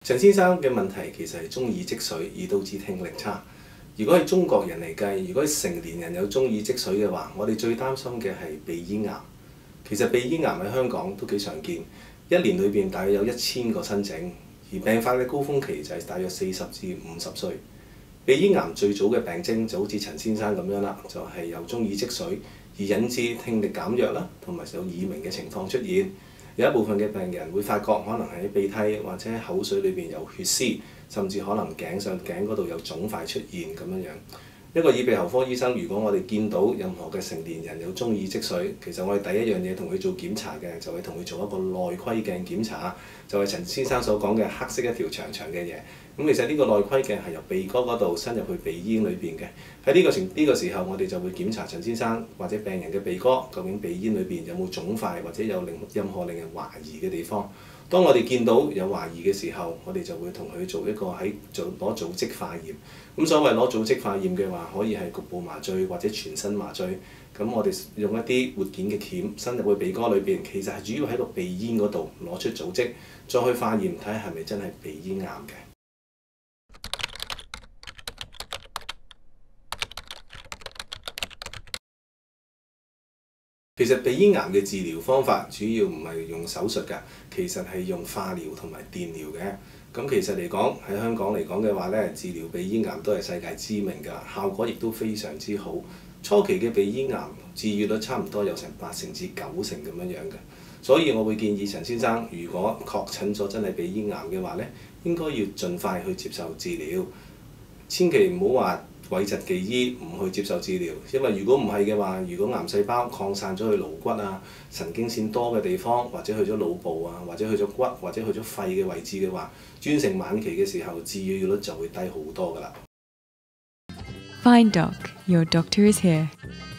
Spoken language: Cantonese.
陳先生嘅問題其實係中耳積水而導致聽力差。如果係中國人嚟計，如果係成年人有中耳積水嘅話，我哋最擔心嘅係鼻咽癌。其實鼻咽癌喺香港都幾常見，一年裏邊大約有1000個新症，而病發嘅高峰期就係大約40至50歲。鼻咽癌最早嘅病徵就好似陳先生咁樣啦，就係有中耳積水而引致聽力減弱啦，同埋有耳鳴嘅情況出現。有一部分嘅病人會發覺可能喺鼻涕或者口水裏邊有血絲，甚至可能頸嗰度有腫塊出現咁樣樣。一個耳鼻喉科醫生，如果我哋見到任何嘅成年人有中耳積水，其實我哋第一樣嘢同佢做檢查嘅就係同佢做一個內窺鏡檢查，就係陳先生所講嘅黑色一條長長嘅嘢。咁其實呢個內窺鏡係由鼻哥嗰度伸入去鼻咽裏邊嘅。喺呢個時候，我哋就會檢查陳先生或者病人嘅鼻哥，究竟鼻咽裏邊有冇腫塊或者有任何令人懷疑嘅地方。當我哋見到有懷疑嘅時候，我哋就會同佢做一個攞組織化驗。咁所謂攞組織化驗嘅話，可以係局部麻醉或者全身麻醉。咁我哋用一啲活檢嘅鉗伸入去鼻哥裏邊，其實係主要喺個鼻咽嗰度攞出組織，再去化驗睇下係咪真係鼻咽癌嘅。其實鼻咽癌嘅治療方法主要唔係用手術㗎，其實係用化療同埋電療嘅。咁其實嚟講喺香港嚟講嘅話咧，治療鼻咽癌都係世界知名㗎，效果亦都非常之好。初期嘅鼻咽癌治愈率差唔多有成8成至9成咁樣樣嘅，所以我會建議陳先生，如果確診咗真係鼻咽癌嘅話咧，應該要盡快去接受治療，千祈唔好話諱疾忌醫唔去接受治療，因為如果唔係嘅話，如果癌細胞擴散咗去顱骨啊、神經線多嘅地方，或者去咗腦部啊，或者去咗骨，或者去咗肺嘅位置嘅話，轉成晚期嘅時候，治愈率就會低好多㗎啦。 Fine Doc, your doctor is here.